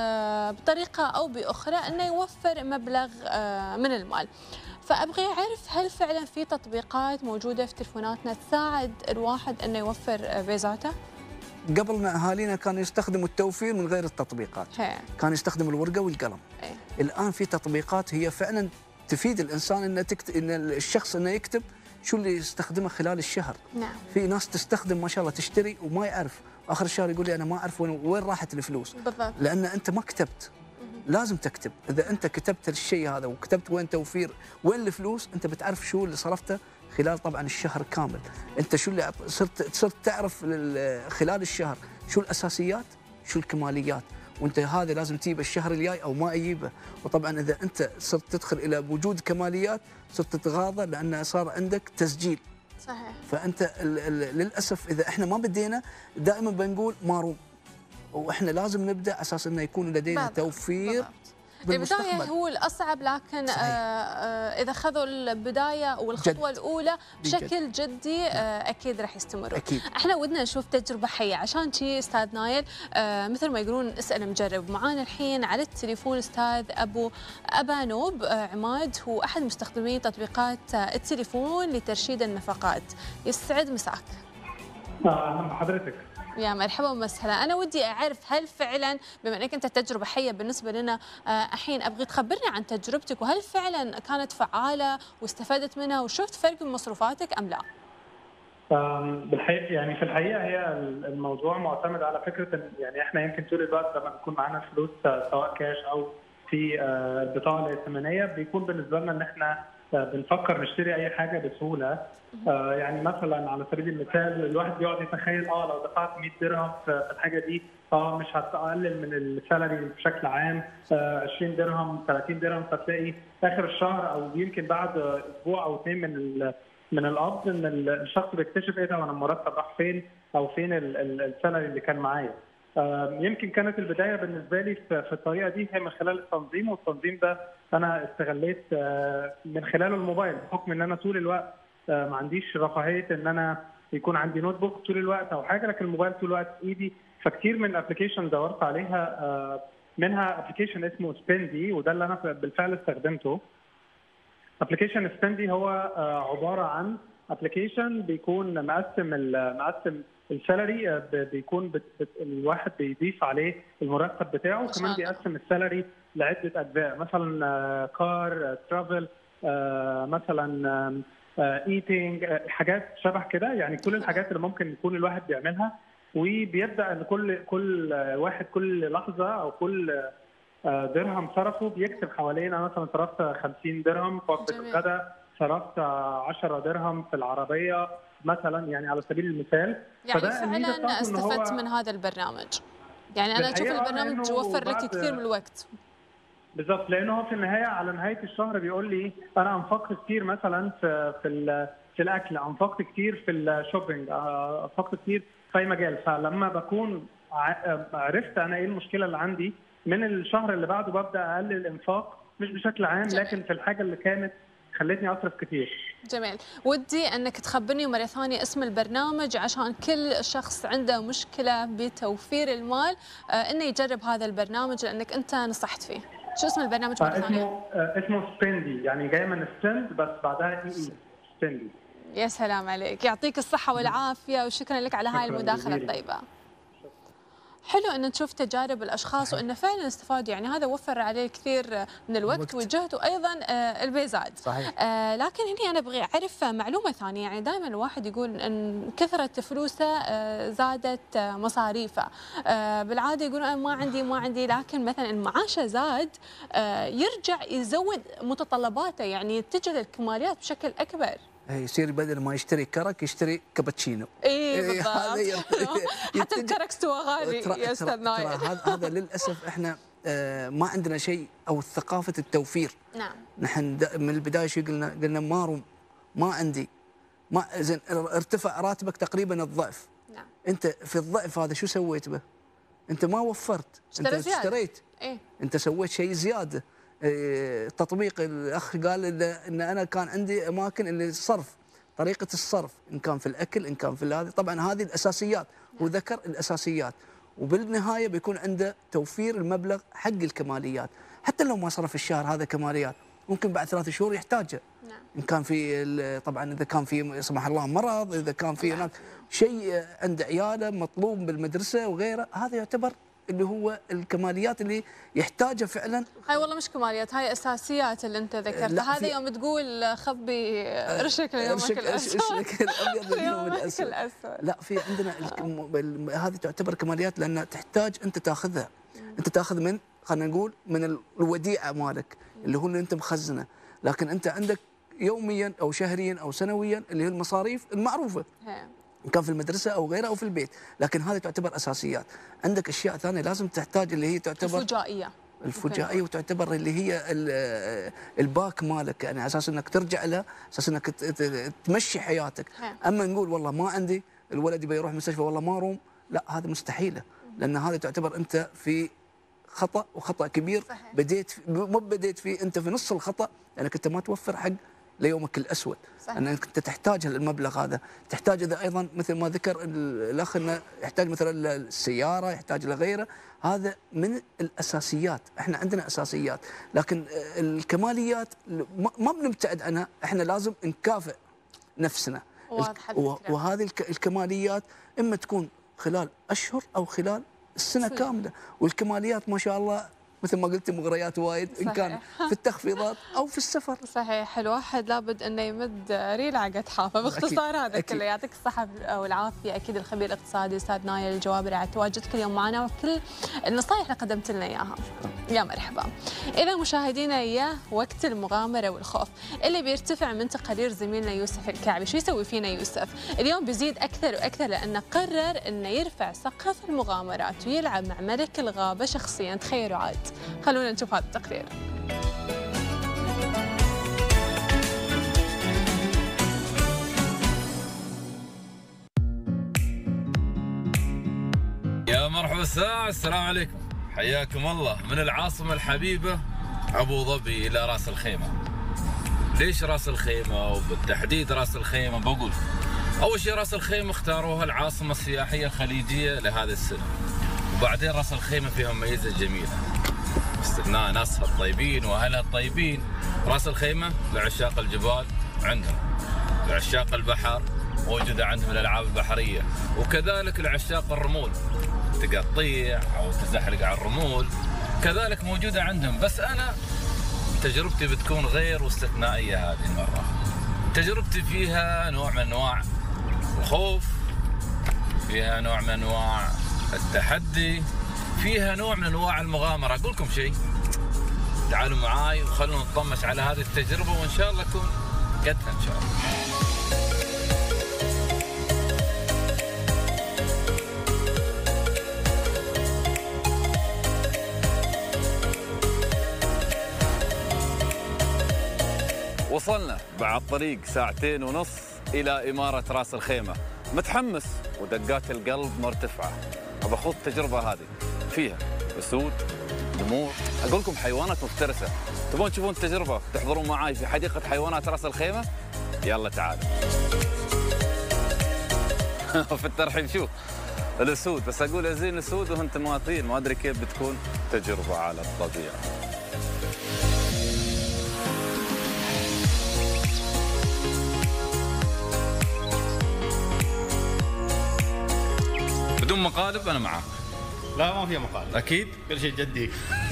بطريقه او باخرى انه يوفر مبلغ من المال. فابغى اعرف هل فعلا في تطبيقات موجوده في تلفوناتنا تساعد الواحد انه يوفر بيزاته؟ قبلنا اهالينا كانوا يستخدموا التوفير من غير التطبيقات، كانوا يستخدموا الورقه والقلم. الان في تطبيقات هي فعلا تفيد الانسان ان الشخص انه يكتب شو اللي يستخدمه خلال الشهر. نعم. في ناس تستخدم ما شاء الله تشتري وما يعرف، اخر الشهر يقول لي انا ما اعرف وين راحت الفلوس. بالضبط. لان انت ما كتبت. لازم تكتب، اذا انت كتبت الشيء هذا وكتبت وين توفير وين الفلوس، انت بتعرف شو اللي صرفته خلال طبعا الشهر كامل، انت شو اللي صرت تعرف خلال الشهر شو الاساسيات شو الكماليات، وانت هذا لازم تجيبه الشهر الجاي او ما اجيبه. وطبعا اذا انت صرت تدخل الى وجود كماليات صرت تتغاضى لان صار عندك تسجيل. صحيح. فانت للاسف اذا احنا ما بدينا دائما بنقول مارو، واحنا لازم نبدا اساس انه يكون لدينا توفير. البداية هو الأصعب، لكن إذا خذوا البداية والخطوة الأولى بشكل جدي أكيد راح يستمروا. أكيد. احنا ودنا نشوف تجربة حية، عشان شي أستاذ نايل مثل ما يقولون اسأل مجرب. معانا الحين على التليفون أستاذ أبا نوب عماد، هو أحد مستخدمي تطبيقات التليفون لترشيد النفقات. يسعد مساك. أهلا بحضرتك. يا مرحبا ومسهلا. أنا ودي أعرف هل فعلا بما أنك أنت تجربة حية بالنسبة لنا الحين، أبغي تخبرني عن تجربتك، وهل فعلا كانت فعالة واستفدت منها وشفت فرق بمصروفاتك أم لا؟ بالحقيقة يعني في الحقيقة هي الموضوع معتمد على فكرة يعني احنا يمكن طول الوقت لما بيكون معانا فلوس سواء كاش أو في البطاقة الائتمانية بيكون بالنسبة لنا إن احنا بنفكر نشتري اي حاجه بسهوله. يعني مثلا على سبيل المثال الواحد بيقعد يتخيل لو دفعت 100 درهم في الحاجه دي مش هتقلل من السالري بشكل عام 20 درهم 30 درهم، فتلاقي اخر الشهر او يمكن بعد اسبوع او اثنين من القبض ان الشخص بيكتشف ايه ده وانا المرتب راح فين او فين السالري اللي كان معايا. يمكن كانت البدايه بالنسبه لي في الطريقه دي هي من خلال التنظيم، والتنظيم ده انا استغليت من خلال الموبايل بحكم ان انا طول الوقت ما عنديش رفاهيه ان انا يكون عندي نوت بوك طول الوقت او حاجه، لكن الموبايل طول الوقت في ايدي. فكتير من الابلكيشن دورت عليها، منها ابلكيشن اسمه سبندي وده اللي انا بالفعل استخدمته. ابلكيشن سبندي هو عباره عن ابلكيشن بيكون مقسم السالري، بيكون الواحد بيضيف عليه المرتب بتاعه، وكمان بيقسم السالري لعده اجزاء، مثلا كار، ترافل، مثلا ايتينج، حاجات شبه كده، يعني كل الحاجات اللي ممكن يكون الواحد بيعملها، وبيبدا ان كل واحد كل لحظه او كل درهم صرفه بيكتب حوالين انا مثلا صرفت 50 درهم في وجبه الغداء، صرفت 10 درهم في العربيه مثلا، يعني على سبيل المثال. يعني فعلا استفدت من هذا البرنامج، يعني انا اشوف البرنامج يوفر لك كثير من الوقت. بالضبط، لانه هو في النهايه على نهايه الشهر بيقول لي انا انفقت كثير مثلا في الاكل، انفقت كثير في الشوبينج، انفقت كثير في اي مجال. فلما بكون عرفت انا ايه المشكله اللي عندي، من الشهر اللي بعده ببدا اقلل الانفاق، مش بشكل عام لكن في الحاجه اللي كانت خلتني اصرف كثير. جميل، ودي انك تخبرني مره ثانيه اسم البرنامج عشان كل شخص عنده مشكله بتوفير المال انه يجرب هذا البرنامج لانك انت نصحت فيه. شو اسم البرنامج مره ثانيه؟ اسمه سبندي، يعني جاي من ستند بس بعدها سبندي. يا سلام عليك، يعطيك الصحه والعافيه وشكرا لك على هاي المداخله الطيبه. حلو ان نشوف تجارب الاشخاص وانه فعلا استفادوا، يعني هذا وفر عليه الكثير من الوقت والجهد وايضا البيزاد. صحيح. لكن هنا انا ابغى اعرف معلومه ثانيه، يعني دائما الواحد يقول ان كثره فلوسه زادت مصاريفه، بالعاده يقولون انا ما عندي، لكن مثلا معاشه زاد يرجع يزود متطلباته، يعني يتجه للكماليات بشكل اكبر. يصير بدل ما يشتري كرك يشتري كابتشينو. اي بالضبط. حتى الكرك استوى غالي يا استاذ نايل. هذا للاسف احنا ما عندنا شيء او ثقافه التوفير. نعم. نحن من البدايه شو قلنا ما عندي، ما زين ارتفع راتبك تقريبا الضعف. نعم. انت في الضعف هذا شو سويت به؟ انت ما وفرت، انت اشتريت. إيه؟ انت سويت شيء زياده. تطبيق الاخ قال ان انا كان عندي اماكن اللي الصرف، طريقه الصرف ان كان في الاكل ان كان في هذه، طبعا هذه الاساسيات، وذكر الاساسيات، وبالنهايه بيكون عنده توفير المبلغ حق الكماليات، حتى لو ما صرف الشهر هذا كماليات ممكن بعد 3 شهور يحتاجه. نعم. ان كان في طبعا اذا كان في لا سمح الله مرض، اذا كان في هناك شيء عند عياله مطلوب بالمدرسه وغيره، هذا يعتبر اللي هو الكماليات اللي يحتاجها فعلا. هاي والله مش كماليات، هاي اساسيات اللي انت ذكرتها. هذا يوم تقول خبي رشك ليومك الاسود، رشك الابيض ليومك الاسود. لا، في عندنا هذه تعتبر كماليات لان تحتاج انت تاخذها. انت تاخذ من، خلينا نقول، من الوديعه مالك اللي هو اللي انت مخزنه، لكن انت عندك يوميا او شهريا او سنويا اللي هي المصاريف المعروفه. إن كان في المدرسة أو غيره أو في البيت، لكن هذه تعتبر أساسيات. عندك أشياء ثانية لازم تحتاج اللي هي تعتبر الفجائية وتعتبر اللي هي الباك مالك، يعني على أساس أنك ترجع له، أساس أنك تمشي حياتك. أما نقول والله ما عندي، الولد يبي يروح مستشفى والله ما روم، لا هذا مستحيلة، لأن هذا تعتبر أنت في خطأ وخطأ كبير. صحيح. بديت فيه أنت في نص الخطأ، لأنك أنت ما توفر حق ليومك الاسود. صحيح. انك انت تحتاج المبلغ هذا، تحتاج اذا ايضا مثل ما ذكر الاخ انه يحتاج مثلا السياره، يحتاج لغيره، هذا من الاساسيات. احنا عندنا اساسيات، لكن الكماليات ما بنبتعد عنها، احنا لازم نكافئ نفسنا. وهذه الكماليات اما تكون خلال اشهر او خلال السنه كامله، والكماليات ما شاء الله مثل ما قلت مغريات وايد. صحيح. إن كان في التخفيضات أو في السفر. صحيح، الواحد لابد أنه يمد ريل عقد حافة. باختصار هذا كله. يعطيك الصحة والعافية أكيد الخبير الاقتصادي أستاذ نايل الجوابري على تواجدك اليوم معنا وكل النصائح اللي قدمت لنا إياها. يا مرحبا. إذا مشاهدينا إياه وقت المغامرة والخوف اللي بيرتفع من تقارير زميلنا يوسف الكعبي. شو يسوي فينا يوسف؟ اليوم بيزيد أكثر وأكثر لأنه قرر أنه يرفع سقف المغامرات ويلعب مع ملك الغابة شخصيا. تخيلوا عاد. خلونا نشوف هذا التقرير. يا مرحبا الساعة، السلام عليكم، حياكم الله من العاصمة الحبيبة أبو ظبي إلى رأس الخيمة. ليش رأس الخيمة وبالتحديد رأس الخيمة؟ بقول أول شيء رأس الخيمة اختاروها العاصمة السياحية الخليجية لهذه السنة، وبعدين رأس الخيمة فيها ميزة جميلة باستثناء ناسها الطيبين واهلها الطيبين. راس الخيمه لعشاق الجبال عندهم، لعشاق البحر موجوده عندهم الالعاب البحريه، وكذلك لعشاق الرمول، تقطيع او تزحلق على الرمول كذلك موجوده عندهم. بس انا تجربتي بتكون غير واستثنائيه هذه المره. تجربتي فيها نوع من أنواع الخوف، فيها نوع من أنواع التحدي، فيها نوع من أنواع المغامرة. أقول لكم شيء، تعالوا معاي وخلونا نطمش على هذه التجربة وإن شاء الله تكون قدها إن شاء الله. وصلنا بعد طريق 2.5 ساعة إلى إمارة راس الخيمة. متحمس ودقات القلب مرتفعة. أبى أخوض التجربة هذه، فيها أسود، نمور، أقول لكم حيوانات مفترسة. تبون تشوفون التجربة تحضرون معاي في حديقة حيوانات راس الخيمة؟ يلا تعالوا. في الترحيب شوف الأسود، بس أقول أزين أسود وهم تماثيل، ما أدري كيف بتكون تجربة على الطبيعة. بدون مقالب أنا معاك. لا ما فيها مقالب. أكيد؟ كل شيء جدي.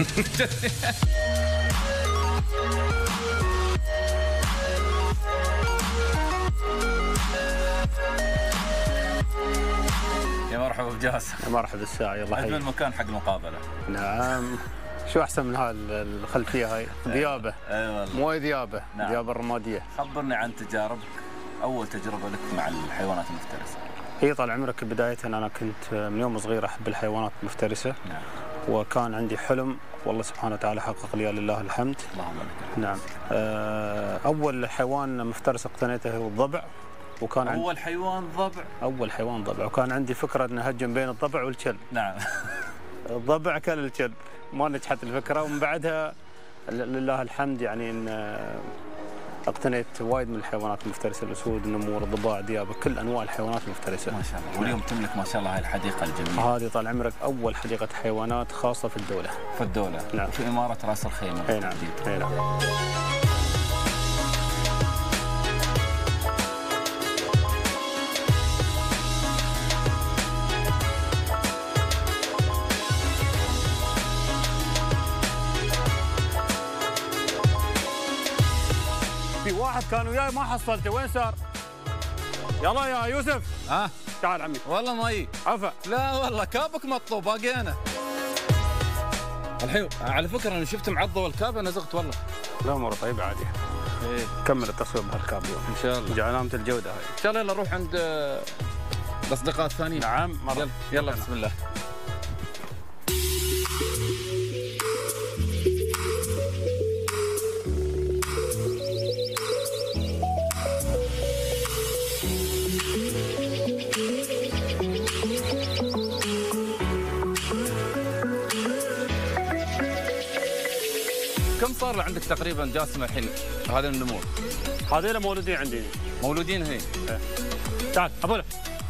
يا مرحبا بجاسم. يا مرحبا بالساعة، الله يحييك. أجمل مكان حق المقابلة. نعم. شو أحسن من هاي الخلفية هاي؟ ذيابة. أي والله. مو ذيابة، نعم. ذيابة الرمادية. خبرني عن تجاربك، أول تجربة لك مع الحيوانات المفترسة. هي طال عمرك بداية أنا كنت من يوم صغير أحب الحيوانات المفترسة. نعم. وكان عندي حلم والله سبحانه وتعالى حقق لي لله الحمد. اللهم لك. نعم. أول حيوان مفترس اقتنيته هو الضبع. وكان أول حيوان ضبع؟ أول حيوان ضبع، وكان عندي فكرة أن أهجم بين الضبع والكلب. نعم. الضبع كان الكلب، ما نجحت الفكرة، ومن بعدها لله الحمد يعني أن اقتنيت وايد من الحيوانات المفترسة، الأسود، النمور، الضباع، ذيابة، كل أنواع الحيوانات المفترسة. ما شاء الله. واليوم تملك ما شاء الله هاي الحديقة الجميلة. هذه طال عمرك أول حديقة حيوانات خاصة في الدولة. في الدولة؟ نعم. في إمارة راس الخيمة. أي نعم. أي نعم. في واحد كان وياي ما حصلته، وين صار؟ يلا يا يوسف. تعال عمي. والله ما يجي. عفا. لا والله كابك مطلوب، باقي انا. الحين على فكره انا شفت معضه والكاب انا زغت والله. لا امور طيبه عادي. ايه. كمل التصوير بهالكاب اليوم ان شاء الله. علامه الجوده هاي. ان شاء الله يلا نروح عند الاصدقاء الثانيين. نعم مرة. يلا بسم الله. كم صار عندك تقريبا جاسم الحين هذا النمور؟ هذول مولودين عندي. مولودين هي؟ ايه. تعال ابوله.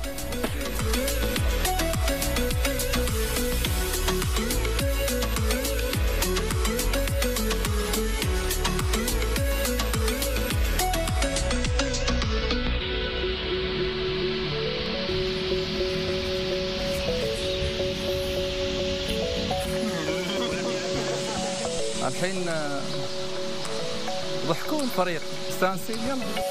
الحين ضحكون فريق مستانسين. يلا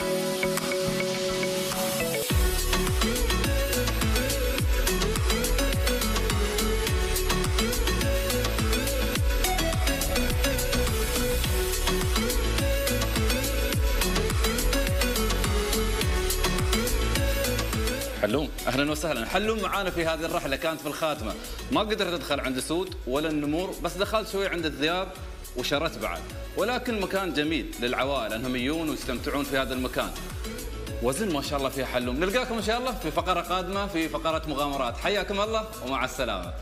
حلوم، اهلا وسهلا. حلوم معانا في هذه الرحله، كانت في الخاتمه، ما قدرت ادخل عند سود ولا النمور، بس دخلت شوي عند الذئاب وشرت بعد، ولكن مكان جميل للعوائل انهم يجون ويستمتعون في هذا المكان. وزن ما شاء الله فيها حلوم. نلقاكم ان شاء الله في فقره قادمه في فقره مغامرات. حياكم الله ومع السلامه.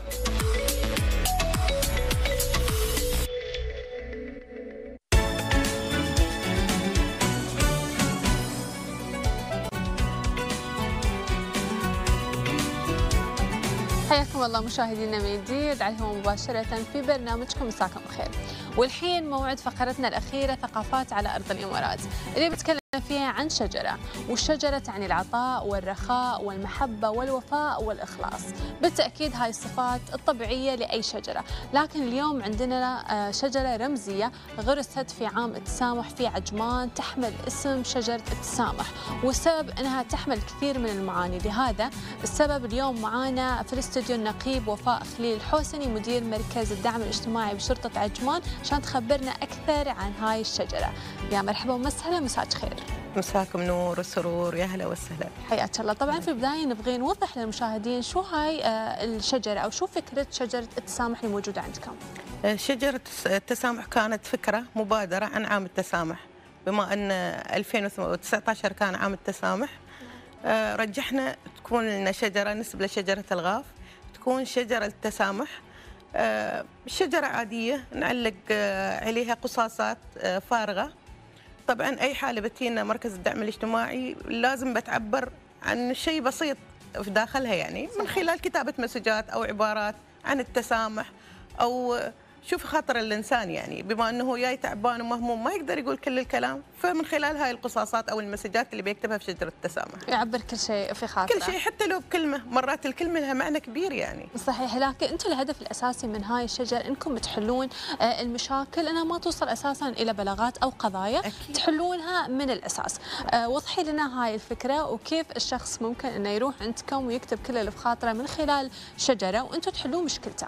حياكم الله مشاهدينا من جديد عليهم مباشرة في برنامجكم مساكم الخير. والحين موعد فقرتنا الأخيرة، ثقافات على أرض الإمارات، اللي بتكلم فيها عن شجرة، والشجرة تعني العطاء والرخاء والمحبة والوفاء والإخلاص. بالتأكيد هاي الصفات الطبيعية لأي شجرة، لكن اليوم عندنا شجرة رمزية غرست في عام التسامح في عجمان تحمل اسم شجرة التسامح، والسبب أنها تحمل كثير من المعاني. لهذا السبب اليوم معانا في الاستوديو النقيب وفاء خليل الحوسني مدير مركز الدعم الاجتماعي بشرطة عجمان عشان تخبرنا أكثر عن هاي الشجرة. يا مرحبا ومسهلا، مساك خير. مساكم نور وسرور، يا هلا وسهلا. حياك الله. طبعا في البداية نبغي نوضح للمشاهدين شو هاي الشجرة أو شو فكرة شجرة التسامح اللي موجودة عندكم. شجرة التسامح كانت فكرة مبادرة عن عام التسامح، بما أن 2019 كان عام التسامح. رجحنا تكون لنا شجرة نسبة لشجرة الغاف، تكون شجرة التسامح. شجرة عادية نعلق عليها قصاصات فارغة. طبعا أي حالة بتينا مركز الدعم الاجتماعي لازم بتعبر عن شيء بسيط في داخلها، يعني من خلال كتابة مسجات أو عبارات عن التسامح أو شوف خاطر الإنسان، يعني بما أنه جاي تعبان ومهموم ما يقدر يقول كل الكلام، فمن خلال هاي القصاصات أو المسجات اللي بيكتبها في شجرة التسامح يعبر كل شيء في خاطره، كل شيء حتى لو بكلمة. مرات الكلمة لها معنى كبير يعني. صحيح، لكن أنتم الهدف الأساسي من هاي الشجرة أنكم تحلون المشاكل، أنها ما توصل أساسا إلى بلاغات أو قضايا. أكيد. تحلونها من الأساس. وضحي لنا هاي الفكرة وكيف الشخص ممكن أنه يروح عندكم ويكتب كل اللي في خاطره من خلال شجرة وأنتم تحلون مشكلته.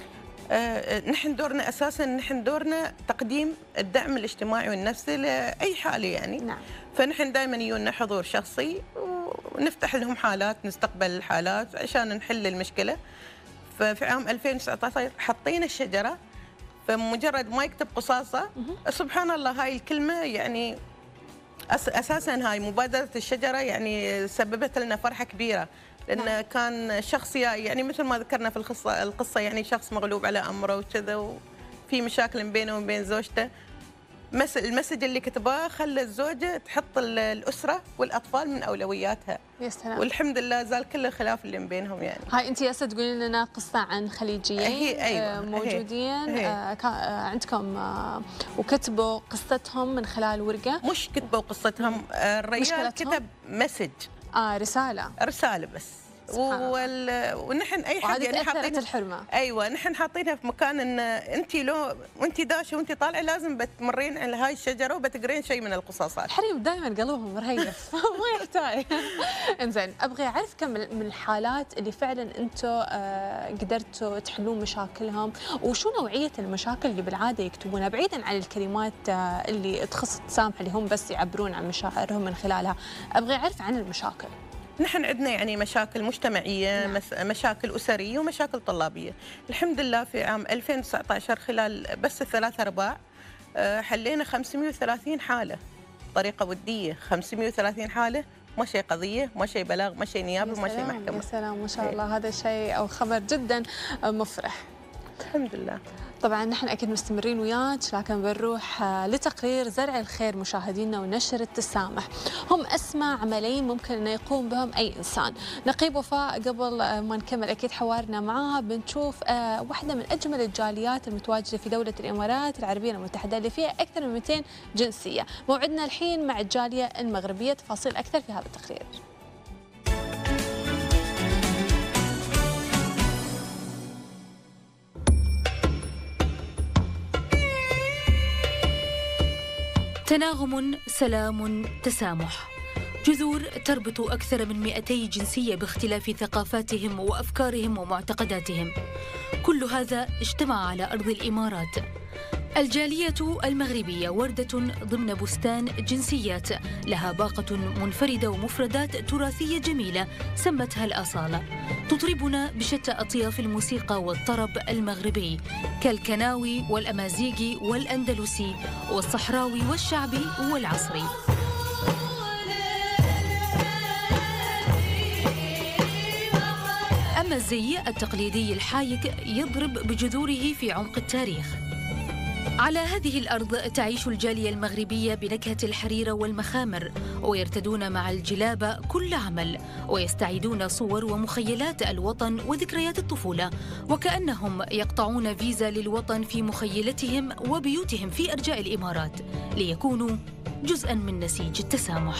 نحن دورنا أساساً نحن دورنا تقديم الدعم الاجتماعي والنفسي لأي حالة يعني. نعم. فنحن دائما يجونا حضور شخصي ونفتح لهم حالات، نستقبل الحالات عشان نحل المشكلة. ففي عام 2019 حطينا الشجرة، فمجرد ما يكتب قصاصة سبحان الله هاي الكلمة يعني أساساً هاي مبادرة الشجرة يعني سببت لنا فرحة كبيرة، لأن كان شخص يعني مثل ما ذكرنا في القصة يعني شخص مغلوب على أمره وكذا، وفي مشاكل بينه وبين زوجته. المسج اللي كتباه خلى الزوجة تحط الأسرة والأطفال من أولوياتها. يا سلام. والحمد لله زال كل الخلاف اللي بينهم يعني. هاي أنت ياسا تقولين لنا قصة عن خليجيين أيوة. موجودين عندكم وكتبوا قصتهم من خلال ورقة. مش كتبوا قصتهم، الرجال كتب مسج. رسالة بس. ونحن اي حد يعني حاطين الحرمه. ايوه نحن حاطينها في مكان ان انت لو وانت داشه وانت طالعه لازم بتمرين على هاي الشجره وبتقرين شيء من القصاصات. الحريم دائما قلبهم مرهيف ما يحتاج. انزين، ابغى اعرف كم من الحالات اللي فعلا انتم قدرتوا تحلون مشاكلهم، وشو نوعيه المشاكل اللي بالعاده يكتبونها بعيدا عن الكلمات اللي تخص التسامح اللي هم بس يعبرون عن مشاعرهم من خلالها. ابغى اعرف عن المشاكل. نحن عندنا يعني مشاكل مجتمعية. نعم. مشاكل أسرية ومشاكل طلابية. الحمد لله في عام 2019 خلال بس الثلاث أرباع حلينا 530 حالة طريقة ودية. 530 حالة، ما شيء قضية، ما شيء بلاغ، ما شيء نيابة، ما شيء محكمة. يا سلام ما شاء الله. هذا شيء أو خبر جدا مفرح. الحمد لله. طبعا نحن اكيد مستمرين وياك، لكن بنروح لتقرير زرع الخير مشاهدينا ونشر التسامح. هم اسمى عملين ممكن انه يقوم بهم اي انسان. نقيب وفاء قبل ما نكمل اكيد حوارنا معاها بنشوف واحده من اجمل الجاليات المتواجده في دوله الامارات العربيه المتحده اللي فيها اكثر من 200 جنسيه. موعدنا الحين مع الجاليه المغربيه، تفاصيل اكثر في هذا التقرير. تناغم، سلام، تسامح، جذور تربط أكثر من 200 جنسية باختلاف ثقافاتهم وأفكارهم ومعتقداتهم. كل هذا اجتمع على أرض الإمارات. الجالية المغربية وردة ضمن بستان جنسيات لها باقة منفردة ومفردات تراثية جميلة سمتها الأصالة، تطربنا بشتى أطياف الموسيقى والطرب المغربي كالكناوي والأمازيغي والأندلسي والصحراوي والشعبي والعصري. أما الزي التقليدي الحايك يضرب بجذوره في عمق التاريخ. على هذه الأرض تعيش الجالية المغربية بنكهة الحريرة والمخامر، ويرتدون مع الجلابة كل عمل، ويستعيدون صور ومخيلات الوطن وذكريات الطفولة، وكأنهم يقطعون فيزا للوطن في مخيلتهم وبيوتهم في أرجاء الإمارات ليكونوا جزءا من نسيج التسامح.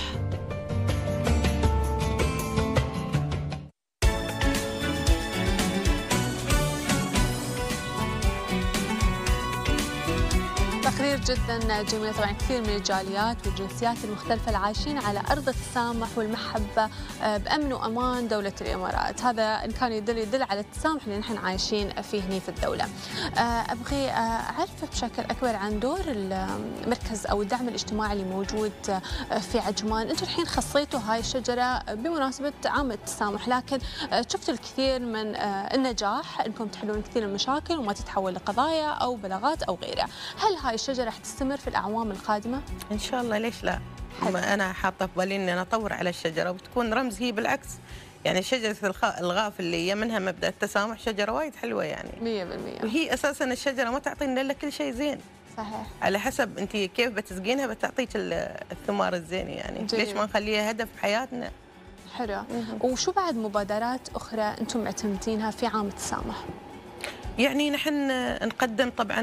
تقرير جدا جميل. طبعا كثير من الجاليات والجنسيات المختلفة العايشين على أرض التسامح والمحبة بأمن وأمان دولة الإمارات. هذا إن كان يدل على التسامح اللي نحن عايشين فيه هنا في الدولة. أبغي أعرف بشكل أكبر عن دور المركز أو الدعم الاجتماعي اللي موجود في عجمان. أنتم الحين خصيتوا هاي الشجرة بمناسبة عام التسامح، لكن شفتوا الكثير من النجاح أنكم تحلون كثير من المشاكل وما تتحول لقضايا أو بلاغات أو غيرها. هل هاي الشجرة رح تستمر في الأعوام القادمة؟ إن شاء الله، ليش لا؟ أنا حاطة في بالي إني أنا أطور على الشجرة وتكون رمز. هي بالعكس يعني شجرة الغاف اللي هي منها مبدأ التسامح شجرة وايد حلوة يعني 100%. وهي أساساً الشجرة ما تعطينا إلا كل شيء زين. صحيح. على حسب أنت كيف بتسقينها بتعطيك الثمار الزين يعني. جميل. ليش ما نخليها هدف حياتنا؟ حلو. وشو بعد مبادرات أخرى أنتم معتمدينها في عام التسامح؟ يعني نحن نقدم طبعا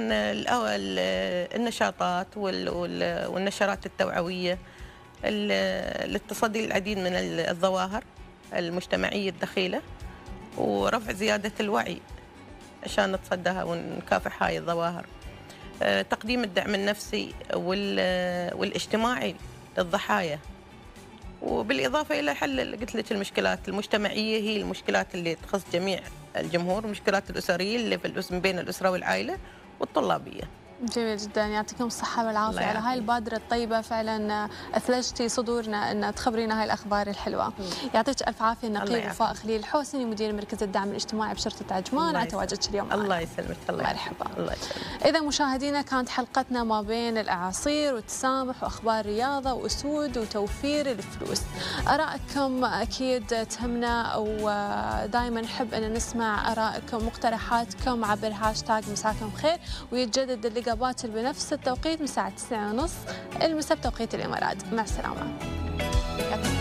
النشاطات والنشرات التوعوية للتصدي للعديد من الظواهر المجتمعية الدخيلة ورفع زيادة الوعي عشان نتصدها ونكافح هاي الظواهر. تقديم الدعم النفسي والاجتماعي للضحايا، وبالإضافة إلى حل قلت لك المشكلات المجتمعية هي المشكلات اللي تخص جميع الجمهور، المشكلات الأسرية اللي بين الأسرة والعائلة والطلابية. جميل جدا، يعطيكم الصحة والعافية على هاي البادرة الطيبة. فعلا أثلجتي صدورنا أن تخبرينا هاي الأخبار الحلوة. يعطيك ألف عافية النقيب وفاء خليل الحوسني مدير مركز الدعم الاجتماعي بشرطة عجمان على تواجدك اليوم. الله يسلمك. مرحبا. الله يسلمك. إذا مشاهدينا كانت حلقتنا ما بين الأعاصير والتسامح وأخبار رياضة وأسود وتوفير الفلوس. آرائكم أكيد تهمنا ودائما نحب أن نسمع آرائكم مقترحاتكم عبر هاشتاج مساكم خير، ويتجدد اللقاءات بنفس التوقيت من الساعة 9:30 المساء بتوقيت الإمارات. مع السلامة.